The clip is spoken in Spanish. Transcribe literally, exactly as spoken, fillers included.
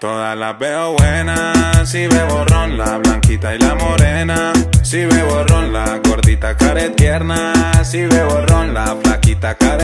Todas las veo buenas, si bebo ron, la blanquita y la morena. Si bebo ron, la gordita care tierna. Si bebo ron, la flaquita care